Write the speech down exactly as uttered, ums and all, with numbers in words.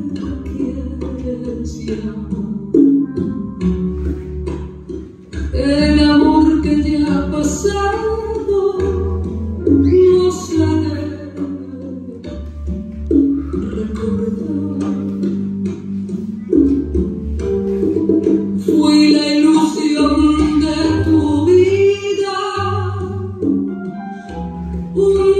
quieres llamar. El amor que ya ha pasado no sabe recordar. Fui la ilusión de tu vida, un